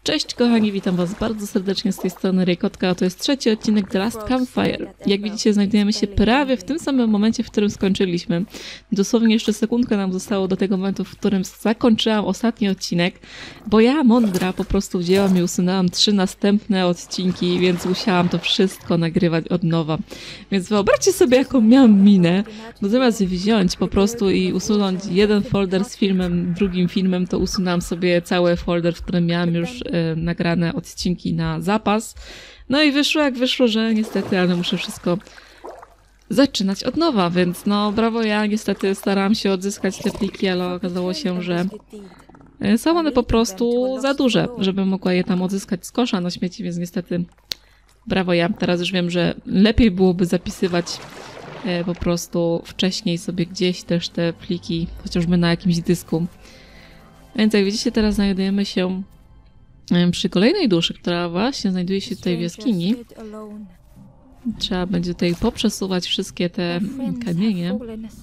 Cześć kochani, witam was bardzo serdecznie z tej strony Rejkotka, a to jest trzeci odcinek The Last Campfire. Jak widzicie, znajdujemy się prawie w tym samym momencie, w którym skończyliśmy. Dosłownie jeszcze sekundkę nam zostało do tego momentu, w którym zakończyłam ostatni odcinek, bo ja, mądra, po prostu wzięłam i usunęłam 3 następne odcinki, więc musiałam to wszystko nagrywać od nowa. Więc wyobraźcie sobie, jaką miałam minę, bo zamiast wziąć po prostu i usunąć jeden folder z filmem, drugim filmem, to usunęłam sobie cały folder, w którym miałam już nagrane odcinki na zapas. No i wyszło jak wyszło, że niestety, ale muszę wszystko zaczynać od nowa, więc no brawo, ja niestety starałam się odzyskać te pliki, ale okazało się, że są one po prostu za duże, żebym mogła je tam odzyskać z kosza na śmieci, więc niestety brawo ja. Teraz już wiem, że lepiej byłoby zapisywać po prostu wcześniej sobie gdzieś też te pliki, chociażby na jakimś dysku. Więc jak widzicie, teraz znajdujemy się przy kolejnej duszy, która właśnie znajduje się tutaj w jaskini. Trzeba będzie tutaj poprzesuwać wszystkie te kamienie.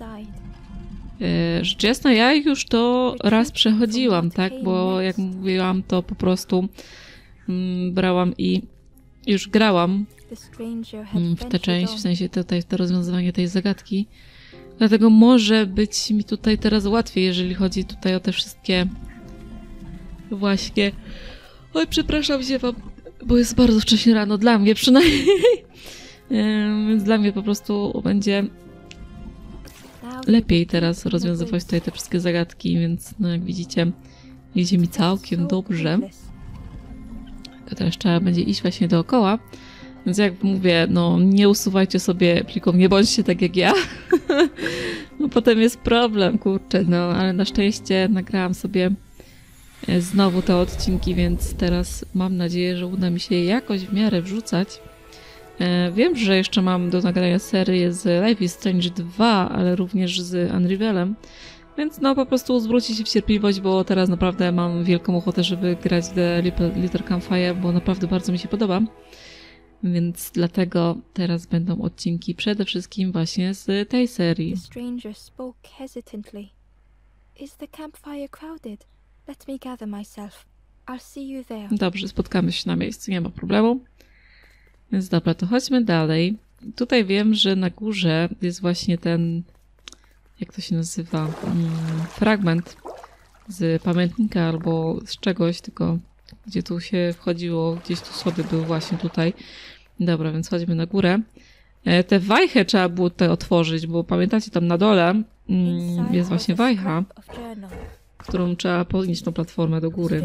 Rzecz jasna, ja już to raz przechodziłam, tak? Bo jak mówiłam, to po prostu brałam i już grałam w tę część, w sensie tutaj w to rozwiązywanie tej zagadki. Dlatego może być mi tutaj teraz łatwiej, jeżeli chodzi tutaj o te wszystkie właśnie... Oj, przepraszam się wam, bo jest bardzo wcześnie rano, dla mnie przynajmniej. Więc dla mnie po prostu będzie lepiej teraz rozwiązywać tutaj te wszystkie zagadki, więc no jak widzicie, idzie mi całkiem dobrze. Tylko teraz trzeba będzie iść właśnie dookoła. Więc jak mówię, no nie usuwajcie sobie plików, nie bądźcie tak jak ja. No potem jest problem, kurczę, no ale na szczęście nagrałam sobie znowu te odcinki, więc teraz mam nadzieję, że uda mi się je jakoś w miarę wrzucać. Wiem, że jeszcze mam do nagrania serię z Life is Strange 2, ale również z Unrealem, więc no po prostu zwróćcie się w cierpliwość, bo teraz naprawdę mam wielką ochotę, żeby grać w The Little Campfire, bo naprawdę bardzo mi się podoba. Więc dlatego teraz będą odcinki przede wszystkim właśnie z tej serii. The stranger spoke hesitantly. Is the campfire crowded? Let me gather myself. I'll see you there. Dobrze, spotkamy się na miejscu, nie ma problemu. Więc dobra, to chodźmy dalej. Tutaj wiem, że na górze jest właśnie ten, jak to się nazywa, fragment z pamiętnika albo z czegoś, tylko gdzie tu się wchodziło, gdzieś tu schody były właśnie tutaj. Dobra, więc chodźmy na górę. Te wajchę trzeba było tutaj otworzyć, bo pamiętacie, tam na dole jest właśnie wajcha, którą trzeba podnieść tą platformę do góry.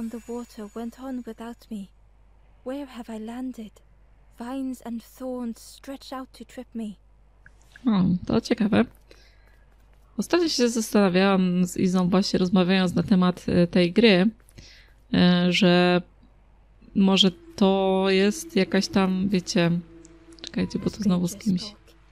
O, to ciekawe. Ostatnio się zastanawiałam z Izą, właśnie rozmawiając na temat tej gry, że może to jest jakaś tam, wiecie... Czekajcie, bo to znowu z kimś.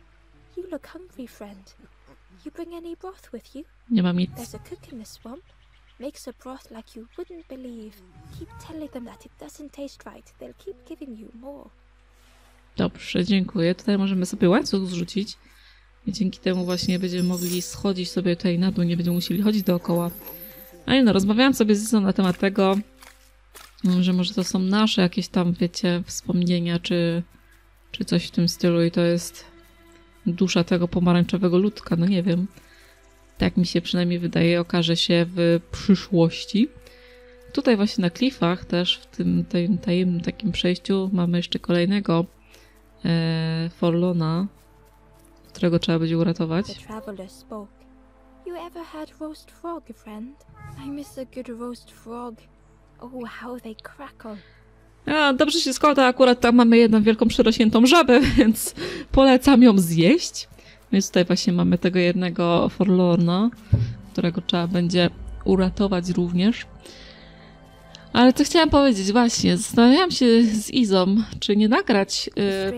Nie mam nic. Makes a broth like you wouldn't believe. Keep telling them that it doesn't taste right. They'll keep giving you more. Dobrze, dziękuję. Tutaj możemy sobie łańcuch zrzucić i dzięki temu właśnie będziemy mogli schodzić sobie tutaj na dół, nie będziemy musieli chodzić dookoła. Ale no, rozmawiałam sobie z Izą na temat tego, że może to są nasze jakieś tam, wiecie, wspomnienia, czy coś w tym stylu i to jest dusza tego pomarańczowego ludka, no nie wiem. Tak mi się przynajmniej wydaje, okaże się w przyszłości. Tutaj właśnie na klifach też, w tym tajemnym takim przejściu mamy jeszcze kolejnego Forlorna, którego trzeba będzie uratować. You ever had roast frog, friend? I miss a good roast frog. Oh, how they crackle. A, dobrze się składa, akurat tam mamy jedną wielką przyrośniętą żabę, więc polecam ją zjeść. Więc tutaj właśnie mamy tego jednego Forlorna, którego trzeba będzie uratować również. Ale co chciałam powiedzieć, właśnie, zastanawiałam się z Izą, czy nie nagrać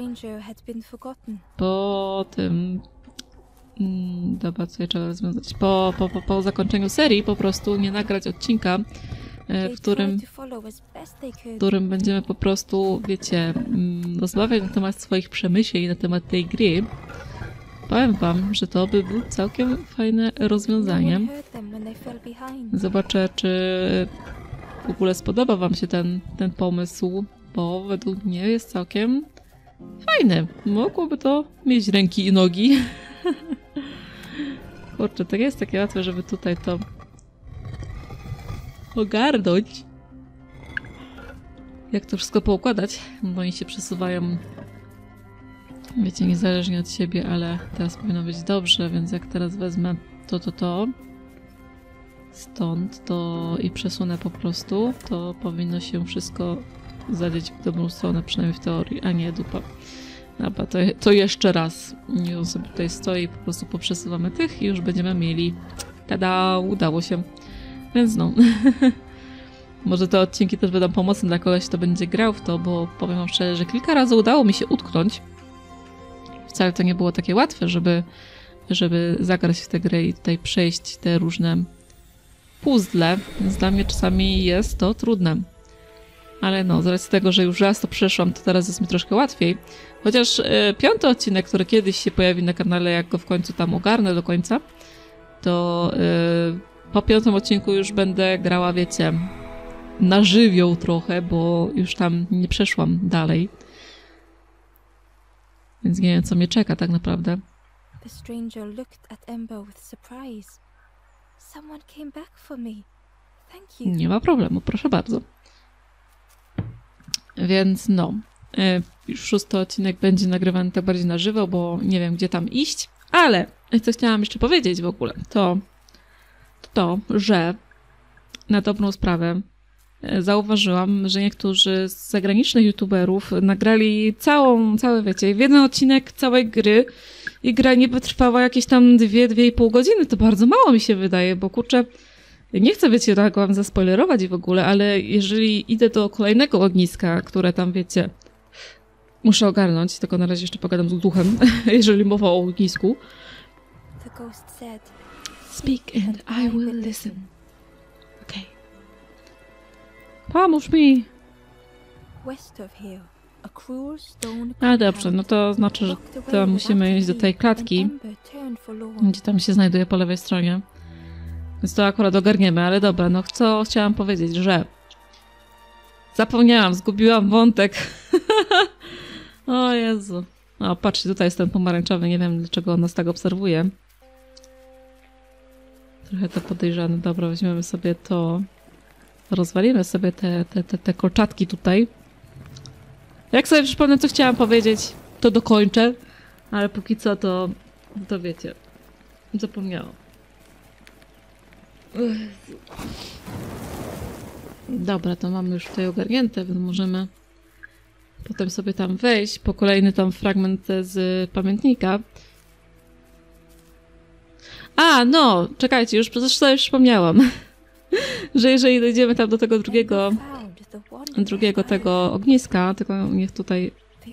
po tym... Dobra, co trzeba rozwiązać? Po zakończeniu serii po prostu nie nagrać odcinka, w którym będziemy po prostu, wiecie, rozmawiać na temat swoich przemyśleń na temat tej gry. Powiem wam, że to by było całkiem fajne rozwiązanie. Zobaczę, czy w ogóle spodoba wam się ten pomysł, bo według mnie jest całkiem fajny. Mogłoby to mieć ręki i nogi. Kurczę, to jest takie łatwe, żeby tutaj to ogarnąć. Jak to wszystko poukładać, bo oni się przesuwają, wiecie, niezależnie od siebie, ale teraz powinno być dobrze, więc jak teraz wezmę to stąd to i przesunę po prostu, to powinno się wszystko zadzieć w dobrą stronę, przynajmniej w teorii, a nie dupa. Dobra, to jeszcze raz. I on sobie tutaj stoi, po prostu poprzesuwamy tych i już będziemy mieli. Tada, udało się. Więc no. Może te odcinki też będą pomocne dla kogoś, kto będzie grał w to, bo powiem wam szczerze, że kilka razy udało mi się utknąć. Wcale to nie było takie łatwe, żeby zagrać w tę grę i tutaj przejść te różne puzzle, więc dla mnie czasami jest to trudne. Ale no, z racji tego, że już raz to przeszłam, to teraz jest mi troszkę łatwiej. Chociaż 5. odcinek, który kiedyś się pojawi na kanale, jak go w końcu tam ogarnę do końca, to po 5. odcinku już będę grała, wiecie, na żywioł trochę, bo już tam nie przeszłam dalej. Więc nie wiem, co mnie czeka tak naprawdę. The stranger looked at Ember with surprise. Someone came back for me. Thank you. Nie ma problemu, proszę bardzo. Więc no, już 6. odcinek będzie nagrywany tak bardziej na żywo, bo nie wiem, gdzie tam iść. Ale co chciałam jeszcze powiedzieć w ogóle, to, że na dobrą sprawę zauważyłam, że niektórzy z zagranicznych youtuberów nagrali cały, wiecie, w jeden odcinek całej gry i gra niby trwała jakieś tam 2–2,5 godziny. To bardzo mało mi się wydaje, bo kurczę, nie chcę, wiecie, tak wam zaspoilerować w ogóle, ale jeżeli idę do kolejnego ogniska, które tam, wiecie, muszę ogarnąć, tylko na razie jeszcze pogadam z duchem, jeżeli mowa o ognisku. The ghost said, Speak and I will listen. Okej. Pomóż mi! west of here, a cruel stone A dobrze, no to znaczy, że to musimy iść do tej klatki, gdzie tam się znajduje po lewej stronie. Więc to akurat ogarniemy, ale dobra, no co chciałam powiedzieć, że zapomniałam, zgubiłam wątek. O Jezu. O, patrzcie, tutaj jest ten pomarańczowy, nie wiem dlaczego on nas tak obserwuje. Trochę to podejrzane. Dobra, weźmiemy sobie to. Rozwalimy sobie te kolczatki tutaj. Jak sobie przypomnę, co chciałam powiedzieć, to dokończę. Ale póki co to wiecie. Zapomniałam. Dobra, to mamy już tutaj ogarnięte, więc możemy potem sobie tam wejść po kolejny tam fragment z pamiętnika. A, no, czekajcie, już sobie przypomniałam, że jeżeli dojdziemy tam do tego drugiego tego ogniska, tylko niech tutaj...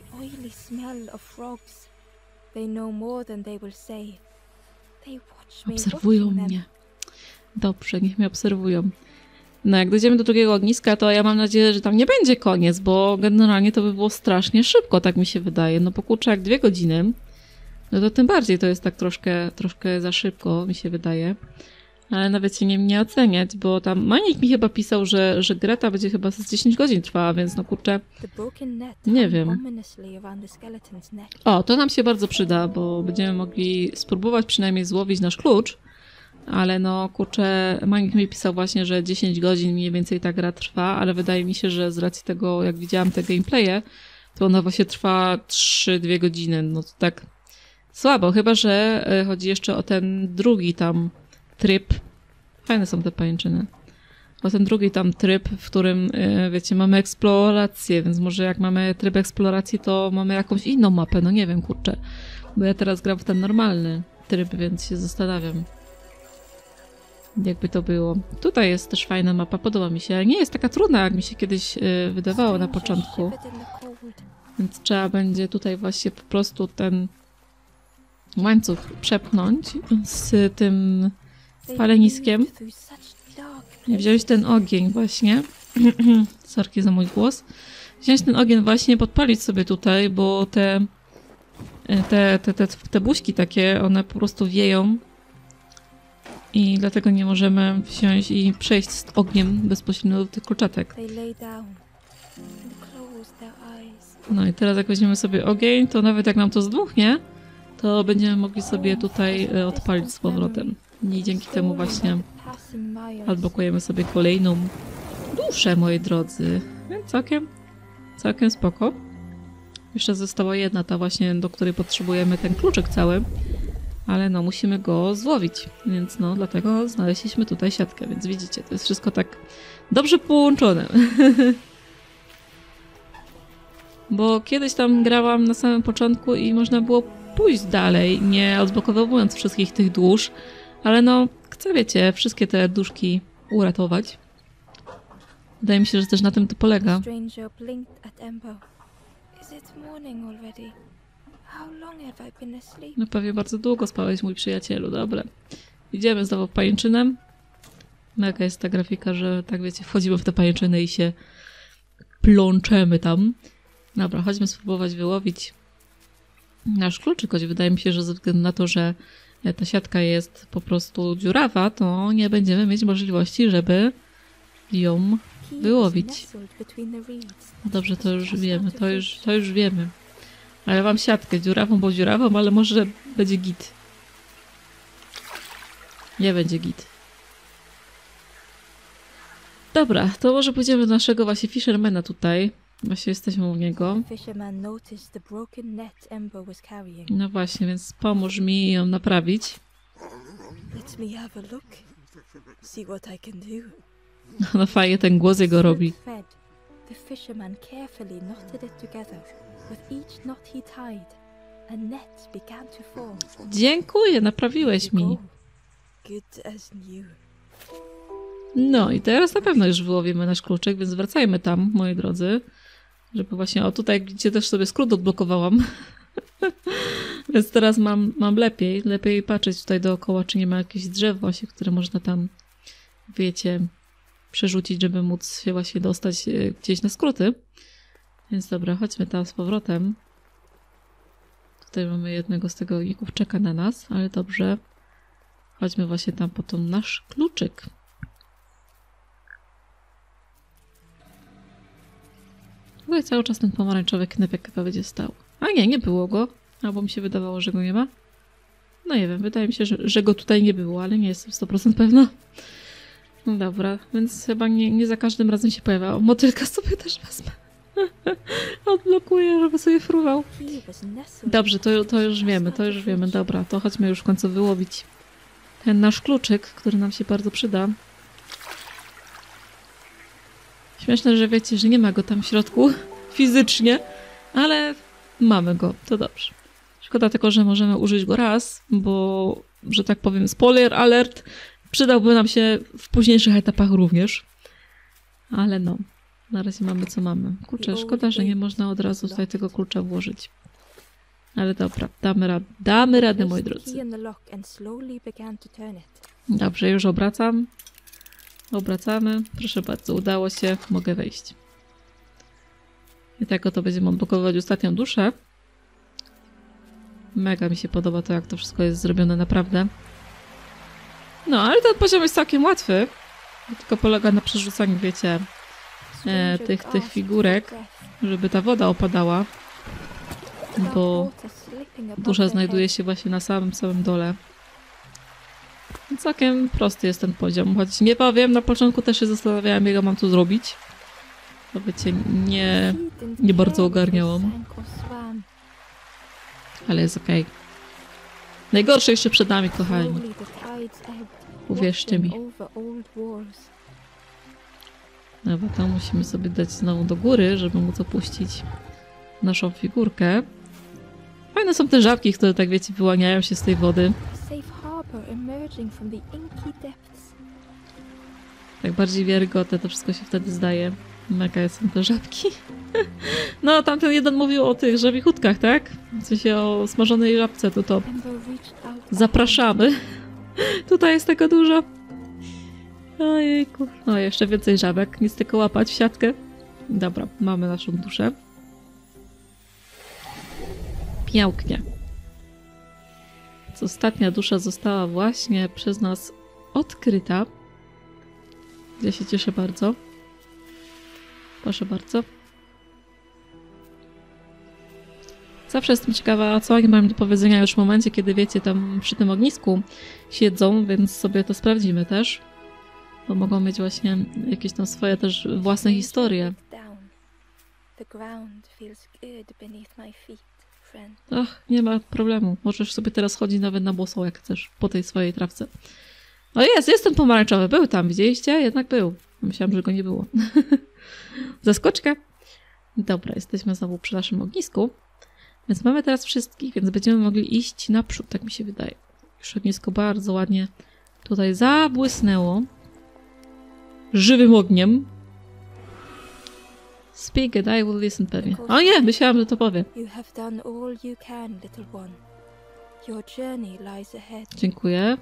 Obserwują mnie. Dobrze, niech mnie obserwują. No, jak dojdziemy do drugiego ogniska, to ja mam nadzieję, że tam nie będzie koniec, bo generalnie to by było strasznie szybko, tak mi się wydaje. No, po kurczę, jak 2 godziny, no to tym bardziej to jest tak troszkę za szybko, mi się wydaje. Ale nawet się nie oceniać, bo tam Manik mi chyba pisał, że gra ta będzie chyba z 10 godzin trwała, więc no kurczę, nie wiem. O, to nam się bardzo przyda, bo będziemy mogli spróbować przynajmniej złowić nasz klucz. Ale no, kurczę, Manik mi pisał właśnie, że 10 godzin mniej więcej ta gra trwa, ale wydaje mi się, że z racji tego, jak widziałam te gameplaye, to ona właśnie trwa 3–2 godziny. No to tak słabo, chyba że chodzi jeszcze o ten drugi tam tryb. Fajne są te pajęczyny. O ten drugi tam tryb, w którym, wiecie, mamy eksplorację, więc może jak mamy tryb eksploracji, to mamy jakąś inną mapę, no nie wiem, kurczę. Bo ja teraz gram w ten normalny tryb, więc się zastanawiam. Jakby to było. Tutaj jest też fajna mapa, podoba mi się. Nie jest taka trudna, jak mi się kiedyś wydawało na początku. Więc trzeba będzie tutaj właśnie po prostu ten łańcuch przepchnąć z tym paleniskiem. Wziąć ten ogień właśnie. Sorki za mój głos. Wziąć ten ogień właśnie, podpalić sobie tutaj, bo te buźki takie, one po prostu wieją. I dlatego nie możemy wsiąść i przejść z ogniem bezpośrednio do tych kurczatek. They lay down and closed their eyes. No i teraz jak weźmiemy sobie ogień, to nawet jak nam to zdmuchnie, to będziemy mogli sobie tutaj odpalić z powrotem. I dzięki temu właśnie Passing miles. odblokujemy sobie kolejną duszę, moi drodzy. Więc całkiem spoko. Jeszcze została jedna, ta właśnie, do której potrzebujemy ten kluczyk cały. Ale no, musimy go złowić. Więc no, dlatego znaleźliśmy tutaj siatkę. Więc widzicie, to jest wszystko tak dobrze połączone. Bo kiedyś tam grałam na samym początku i można było pójść dalej, nie odblokowując wszystkich tych dusz. Ale no, chcę, wiecie, wszystkie te duszki uratować. Wydaje mi się, że też na tym to polega. Stranger blinked at Ember. Is it morning already? How long have I been asleep? No pewnie bardzo długo spałeś, mój przyjacielu. Dobra. Idziemy znowu pajęczynę. Jaka jest ta grafika, że tak wiecie, wchodzimy w te pajęczyny i się plączemy tam. Dobra, chodźmy spróbować wyłowić nasz kluczyk, choć wydaje mi się, że ze względu na to, że ta siatka jest po prostu dziurawa, to nie będziemy mieć możliwości, żeby ją wyłowić. No dobrze, to już wiemy, to już wiemy. Ale mam siatkę dziurawą, bo dziurawą, ale może będzie git. Nie będzie git. Dobra, to może pójdziemy do naszego właśnie fishermana tutaj. Właśnie jesteśmy u niego. Fisherman noticed the broken net Ember was carrying. No właśnie, więc pomóż mi ją naprawić. Let me have a look. See what I can do. No fajnie ten głos jego robi. Thread. The fisherman carefully knotted it together. With each knot he tied, a net began to form. Dziękuję, naprawiłeś mi. Good as new. No i teraz na pewno już wyłowimy nasz kluczyk, więc wracajmy tam, moi drodzy. Żeby właśnie, o tutaj jak widzicie też sobie skrót odblokowałam. Więc teraz mam lepiej patrzeć tutaj dookoła, czy nie ma jakichś drzew właśnie, które można tam, wiecie, przerzucić, żeby móc się właśnie dostać gdzieś na skróty. Więc dobra, chodźmy tam z powrotem. Tutaj mamy jednego z tego ogników, czeka na nas, ale dobrze. Chodźmy właśnie tam po ten nasz kluczyk. Tutaj cały czas ten pomarańczowy knepek chyba będzie stał. A nie było go. Albo mi się wydawało, że go nie ma. No nie wiem, wydaje mi się, że go tutaj nie było, ale nie jestem 100% pewna. No dobra, więc chyba nie za każdym razem się pojawia. O, motylka sobie też wezmę. Odblokuję, żeby sobie fruwał. Dobrze, to już wiemy. Dobra, to chodźmy już w końcu wyłowić ten nasz kluczyk, który nam się bardzo przyda. Śmieszne, że wiecie, że nie ma go tam w środku fizycznie, ale mamy go, to dobrze. Szkoda tylko, że możemy użyć go raz, bo, że tak powiem, spoiler alert, przydałby nam się w późniejszych etapach również. Ale no, na razie mamy co mamy. Kurczę, szkoda, że nie można od razu tutaj tego klucza włożyć. Ale dobra, damy radę, moi drodzy. Dobrze, już obracam. Obracamy. Proszę bardzo, udało się. Mogę wejść. I tak oto będziemy odblokowywać ostatnią duszę. Mega mi się podoba to, jak to wszystko jest zrobione naprawdę. No, ale ten poziom jest całkiem łatwy. Tylko polega na przerzucaniu, wiecie, tych figurek, żeby ta woda opadała. Bo dusza znajduje się właśnie na samym dole. Całkiem prosty jest ten poziom, choć nie powiem, na początku też się zastanawiałam, jak go mam tu zrobić. To wiecie, nie bardzo ogarniałam. Ale jest okej. Najgorsze jeszcze przed nami, kochani. Uwierzcie mi. Dobra, to musimy sobie dać znowu do góry, żeby móc opuścić naszą figurkę. Fajne są te żabki, które tak wiecie, wyłaniają się z tej wody. Tak bardziej wiarygodne to wszystko się wtedy zdaje. Mega są te żabki. No, tamten jeden mówił o tych żabichutkach, tak? W sensie o smażonej żabce, to zapraszamy. Tutaj jest tego dużo. Ojejku. No, jeszcze więcej żabek. Nic tylko łapać w siatkę. Dobra, mamy naszą duszę. Pięknie. Ostatnia dusza została właśnie przez nas odkryta. Ja się cieszę bardzo. Proszę bardzo. Zawsze jestem ciekawa, co oni mają do powiedzenia już w momencie, kiedy wiecie, tam przy tym ognisku siedzą, więc sobie to sprawdzimy też. Bo mogą mieć właśnie jakieś tam swoje też własne historie. Ach, nie ma problemu. Możesz sobie teraz chodzić nawet na boso, jak chcesz, po tej swojej trawce. O jest ten pomarańczowy. Był tam, widzieliście? Jednak był. Myślałam, że go nie było. Zaskoczka. Dobra, jesteśmy znowu przy naszym ognisku. Więc mamy teraz wszystkich, więc będziemy mogli iść naprzód, tak mi się wydaje. Już ognisko bardzo ładnie tutaj zabłysnęło. Żywym ogniem. Speak and I will listen pewnie. O nie, myślałam, że to powie. Dziękuję.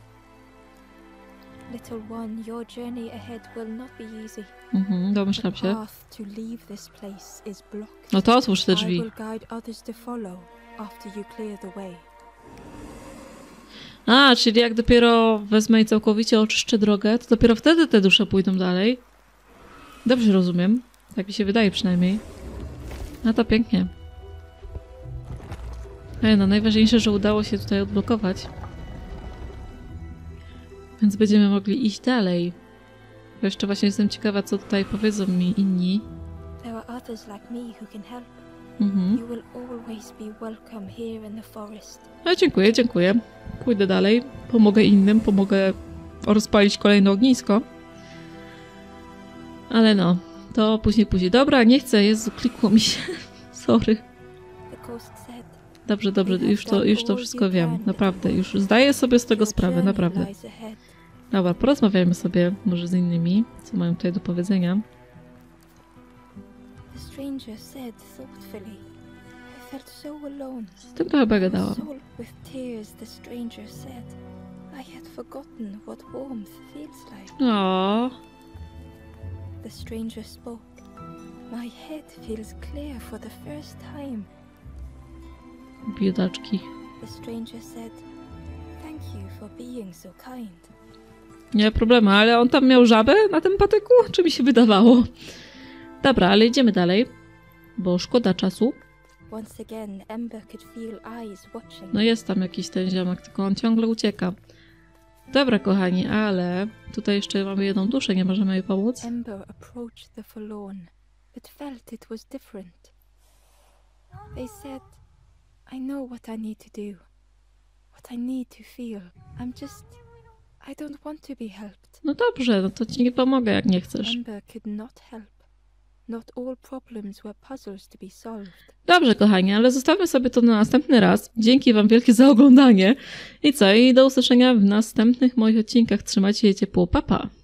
Little one, your journey ahead will not be easy. Domyślam się. The path to leave this place is blocked. No to otwórz te I drzwi. will guide others to follow after you clear the way. A, czyli jak dopiero wezmę i całkowicie oczyszczę drogę, to dopiero wtedy te dusze pójdą dalej. Dobrze rozumiem. Tak mi się wydaje przynajmniej. No to pięknie. No najważniejsze, że udało się tutaj odblokować. Więc będziemy mogli iść dalej. Bo jeszcze właśnie jestem ciekawa, co tutaj powiedzą mi inni. There are others like me who can help. You will always be welcome here in the forest. No dziękuję, dziękuję. Pójdę dalej, pomogę innym, pomogę rozpalić kolejne ognisko. Ale no, to później. Dobra, nie chcę, Jezu, klikło mi się. Sorry. Dobrze, już to wszystko wiem. Naprawdę, już zdaję sobie z tego sprawę, naprawdę. Dobra, porozmawiajmy sobie może z innymi, co mają tutaj do powiedzenia. Z tym to chyba gadałam. O. The stranger spoke. My head feels clear for the first time. Biedaczki. The stranger said, "Thank you for being so kind." Nie ma problemu, ale on tam miał żabę na tym patyku? Czy mi się wydawało? Dobra, ale idziemy dalej, bo szkoda czasu. Once again, Ember could feel eyes watching. No jest tam jakiś ten ziomek, tylko on ciągle ucieka. Dobra, kochani, ale tutaj jeszcze mamy jedną duszę, nie możemy jej pomóc. Ember approached the forlorn, but felt it was different. They said, "I know what I need to do, what I need to feel. I don't want to be helped." No dobrze, no to ci nie pomogę, jak nie chcesz. Ember could not help. Not all problems were puzzles to be solved. Dobrze, kochani, ale zostawmy sobie to na następny raz. Dzięki wam wielkie za oglądanie. I co? I do usłyszenia w następnych moich odcinkach. Trzymajcie się ciepło. Pa, pa!